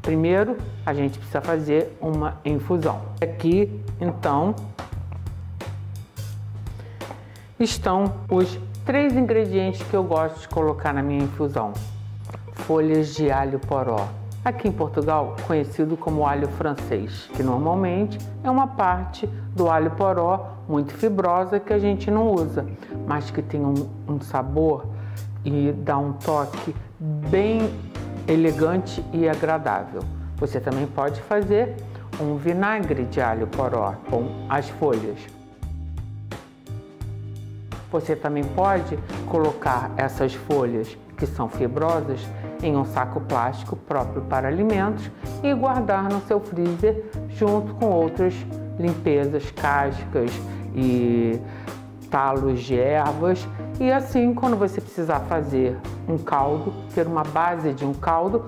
Primeiro, a gente precisa fazer uma infusão. Aqui, então, estão os 3 ingredientes que eu gosto de colocar na minha infusão. Folhas de alho poró, aqui em Portugal conhecido como alho francês, que normalmente é uma parte do alho poró muito fibrosa que a gente não usa, mas que tem um sabor e dá um toque bem elegante e agradável. Você também pode fazer um vinagre de alho poró com as folhas. Você também pode colocar essas folhas que são fibrosas em um saco plástico próprio para alimentos e guardar no seu freezer junto com outras limpezas, cascas e talos de ervas. E assim, quando você precisar fazer um caldo, ter uma base de um caldo,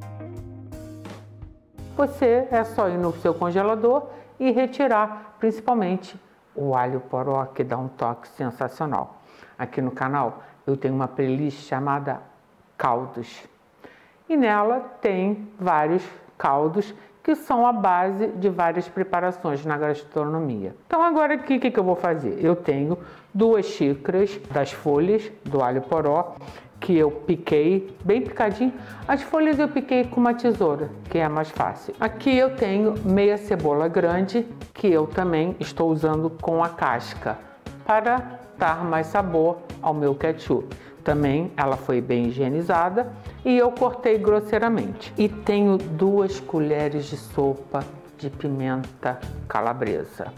você é só ir no seu congelador e retirar, principalmente o alho poró, que dá um toque sensacional. Aqui no canal eu tenho uma playlist chamada Caldos e nela tem vários caldos que são a base de várias preparações na gastronomia. Então agora aqui o que eu vou fazer? Eu tenho 2 xícaras das folhas do alho poró que eu piquei bem picadinho. As folhas eu piquei com uma tesoura, que é mais fácil. Aqui eu tenho meia cebola grande, que eu também estou usando com a casca, para dar mais sabor ao meu ketchup. Também ela foi bem higienizada e eu cortei grosseiramente. E tenho 2 colheres de sopa de pimenta calabresa.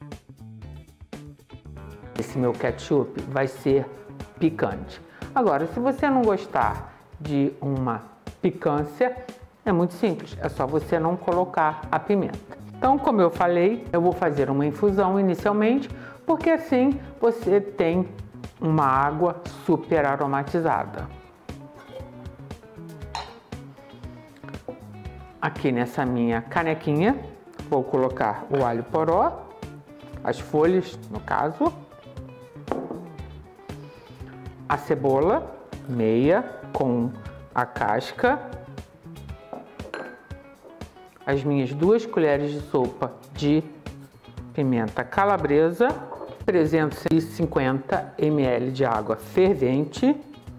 Esse meu ketchup vai ser picante. Agora, se você não gostar de uma picância, é muito simples, é só você não colocar a pimenta. Então, como eu falei, eu vou fazer uma infusão inicialmente, porque assim você tem uma água super aromatizada. Aqui nessa minha canequinha, vou colocar o alho poró, as folhas no caso, a cebola meia com a casca, as minhas 2 colheres de sopa de pimenta calabresa, 350 ml de água fervente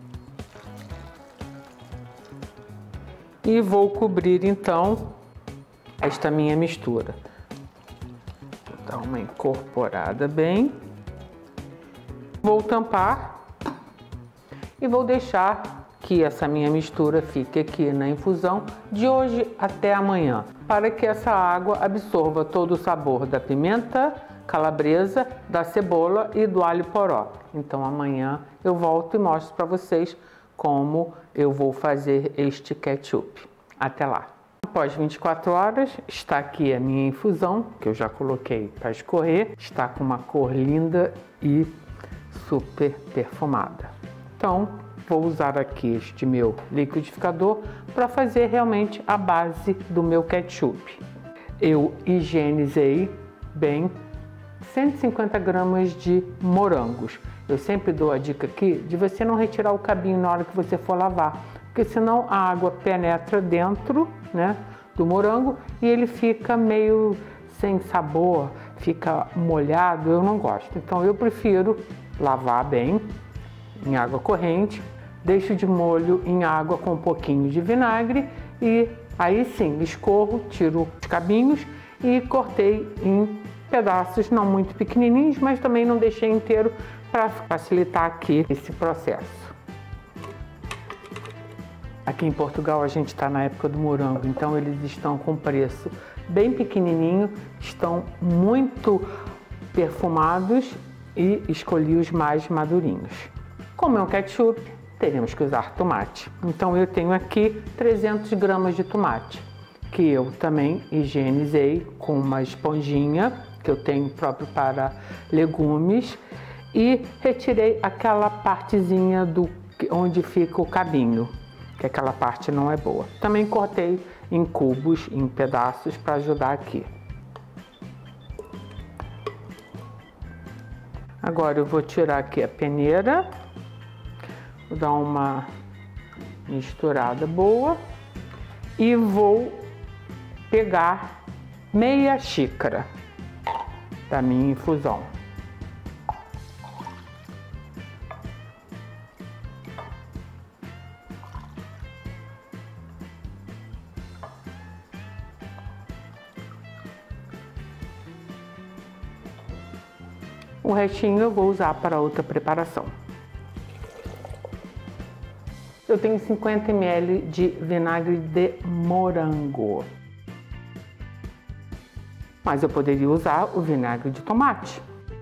e vou cobrir então esta minha mistura. Vou dar uma incorporada bem, vou tampar e vou deixar que essa minha mistura fique aqui na infusão de hoje até amanhã, para que essa água absorva todo o sabor da pimenta calabresa, da cebola e do alho poró. Então amanhã eu volto e mostro para vocês como eu vou fazer este ketchup. Até lá! Após 24 horas, está aqui a minha infusão, que eu já coloquei para escorrer. Está com uma cor linda e super perfumada. Então, vou usar aqui este meu liquidificador para fazer realmente a base do meu ketchup. Eu higienizei bem 150 gramas de morangos. Eu sempre dou a dica aqui de você não retirar o cabinho na hora que você for lavar, porque senão a água penetra dentro, né, do morango e ele fica meio sem sabor, fica molhado, eu não gosto. Então eu prefiro lavar bem em água corrente, deixo de molho em água com um pouquinho de vinagre e aí sim escorro, tiro os cabinhos e cortei em pedaços não muito pequenininhos, mas também não deixei inteiro para facilitar aqui esse processo. Aqui em Portugal a gente está na época do morango, então eles estão com preço bem pequenininho, estão muito perfumados e escolhi os mais madurinhos. Como é um ketchup, teremos que usar tomate. Então eu tenho aqui 300 gramas de tomate, que eu também higienizei com uma esponjinha, que eu tenho próprio para legumes, e retirei aquela partezinha onde fica o cabinho, que aquela parte não é boa. Também cortei em cubos, em pedaços, para ajudar aqui. Agora eu vou tirar aqui a peneira, vou dar uma misturada boa e vou pegar meia xícara da minha infusão. O restinho eu vou usar para outra preparação. Eu tenho 50 ml de vinagre de morango. Mas eu poderia usar o vinagre de tomate.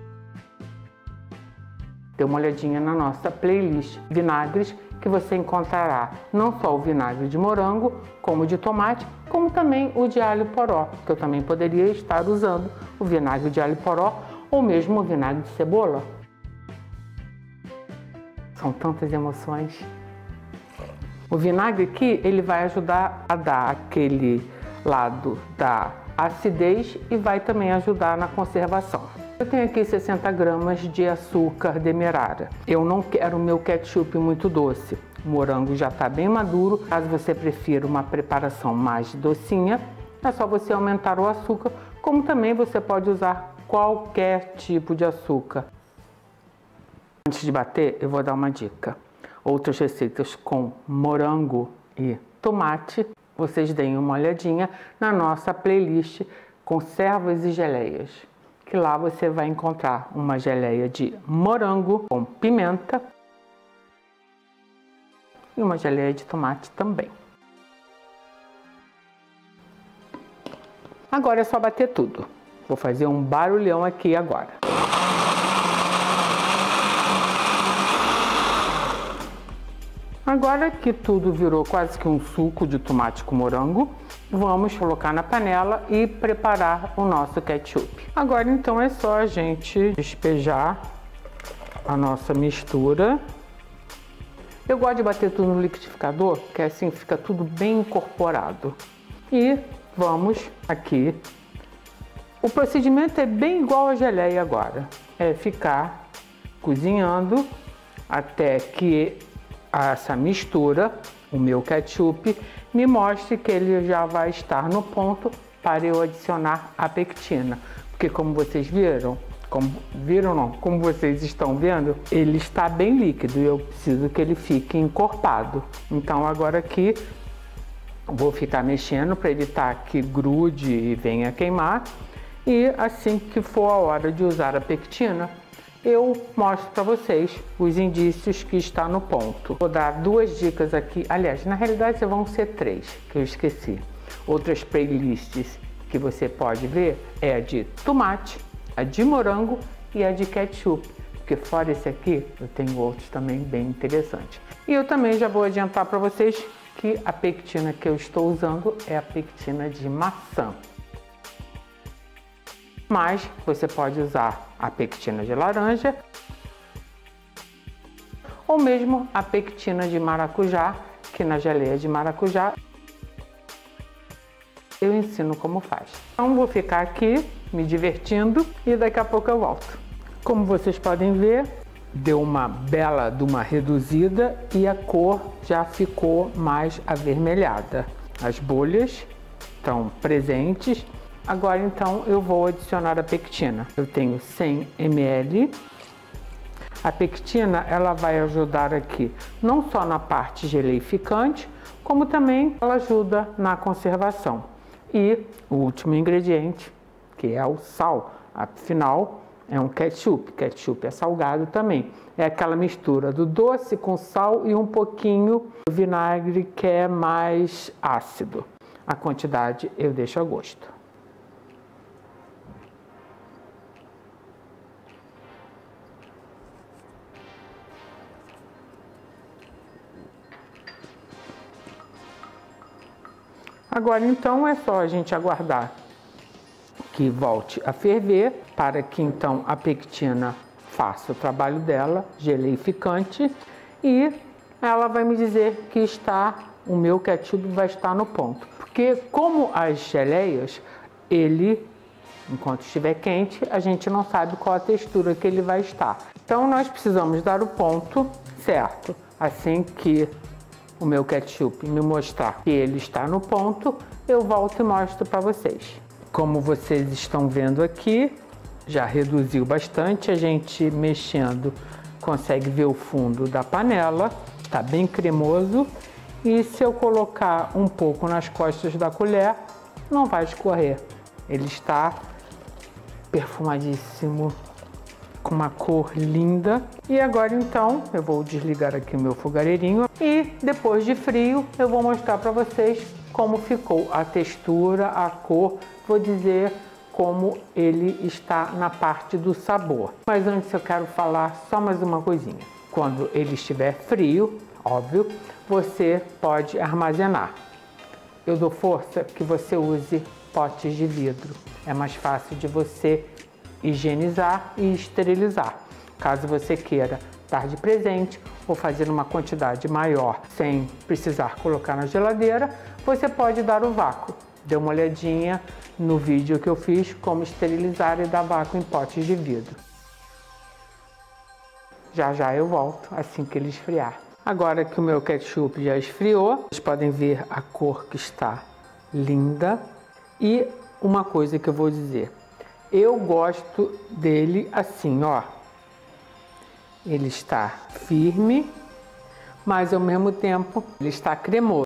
Dê uma olhadinha na nossa playlist vinagres, que você encontrará não só o vinagre de morango, como o de tomate, como também o de alho poró, que eu também poderia estar usando o vinagre de alho poró ou mesmo o vinagre de cebola. São tantas emoções. O vinagre aqui, ele vai ajudar a dar aquele lado da acidez e vai também ajudar na conservação. Eu tenho aqui 60 gramas de açúcar demerara. Eu não quero o meu ketchup muito doce. O morango já está bem maduro. Caso você prefira uma preparação mais docinha, é só você aumentar o açúcar, como também você pode usar qualquer tipo de açúcar. Antes de bater, eu vou dar uma dica. Outras receitas com morango e tomate, vocês deem uma olhadinha na nossa playlist Conservas e Geleias, que lá você vai encontrar uma geleia de morango com pimenta e uma geleia de tomate também. Agora é só bater tudo. Vou fazer um barulhão aqui agora. Agora que tudo virou quase que um suco de tomate com morango, vamos colocar na panela e preparar o nosso ketchup. Agora então é só a gente despejar a nossa mistura. Eu gosto de bater tudo no liquidificador, que assim fica tudo bem incorporado. E vamos aqui. O procedimento é bem igual à geleia agora. É ficar cozinhando até que essa mistura, o meu ketchup, me mostre que ele já vai estar no ponto para eu adicionar a pectina. Porque como vocês viram, como vocês estão vendo, ele está bem líquido e eu preciso que ele fique encorpado. Então agora aqui vou ficar mexendo para evitar que grude e venha queimar. E assim que for a hora de usar a pectina, eu mostro para vocês os indícios que está no ponto. Vou dar duas dicas aqui, aliás, na realidade vão ser três, que eu esqueci. Outras playlists que você pode ver é a de tomate, a de morango e a de ketchup, porque fora esse aqui eu tenho outros também bem interessantes. E eu também já vou adiantar para vocês que a pectina que eu estou usando é a pectina de maçã. Mas você pode usar a pectina de laranja ou mesmo a pectina de maracujá, que na geleia de maracujá eu ensino como faz. Então vou ficar aqui me divertindo e daqui a pouco eu volto. Como vocês podem ver, deu uma bela de uma reduzida e a cor já ficou mais avermelhada. As bolhas estão presentes. Agora então eu vou adicionar a pectina. Eu tenho 100 ml. A pectina ela vai ajudar aqui não só na parte geleificante, como também ela ajuda na conservação. E o último ingrediente, que é o sal. Afinal, é um ketchup. Ketchup é salgado também. É aquela mistura do doce com sal e um pouquinho do vinagre que é mais ácido. A quantidade eu deixo a gosto. Agora então é só a gente aguardar que volte a ferver para que então a pectina faça o trabalho dela, geleificante, e ela vai me dizer que o meu ketchup vai estar no ponto. Porque como as geleias, enquanto estiver quente, a gente não sabe qual a textura que ele vai estar. Então nós precisamos dar o ponto certo. Assim que o meu ketchup me mostrar que ele está no ponto, eu volto e mostro para vocês. Como vocês estão vendo aqui, já reduziu bastante, a gente mexendo consegue ver o fundo da panela, está bem cremoso, e se eu colocar um pouco nas costas da colher, não vai escorrer. Ele está perfumadíssimo, com uma cor linda. E agora então eu vou desligar aqui o meu fogareirinho e depois de frio eu vou mostrar para vocês como ficou a textura, a cor, vou dizer como ele está na parte do sabor. Mas antes eu quero falar só mais uma coisinha. Quando ele estiver frio, óbvio, você pode armazenar. Eu dou força que você use potes de vidro. É mais fácil de você higienizar e esterilizar. Caso você queira dar de presente ou fazer uma quantidade maior sem precisar colocar na geladeira, você pode dar o vácuo. Dê uma olhadinha no vídeo que eu fiz como esterilizar e dar vácuo em potes de vidro. Já já eu volto assim que ele esfriar. Agora que o meu ketchup já esfriou, vocês podem ver a cor que está linda. E uma coisa que eu vou dizer, eu gosto dele assim, ó. Ele está firme, mas ao mesmo tempo ele está cremoso.